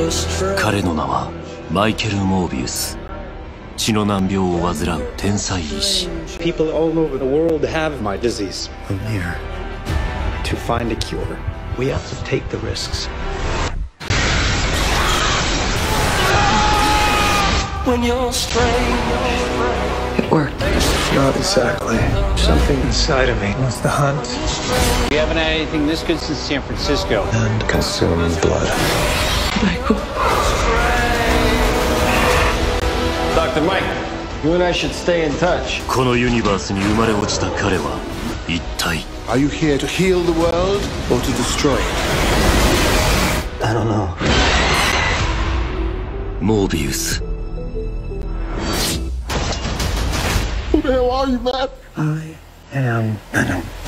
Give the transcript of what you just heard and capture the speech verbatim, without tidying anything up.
彼の名はマイケル・モービウス。血の難病を患う天才医師。 People all over the world have my disease. I'm here to find a cure. We have to take the risks. When you're straight, It worked. Not exactly. Something inside of me wants to hunt We haven't had anything this good since San Francisco. and consume blood. Michael. Doctor Mike, you and I should stay in touch. このユニバースに生まれ落ちた彼は一体 Are you here to heal the world or to destroy it? I don't know. モービウス。 Who the hell are you, man? I am Venom.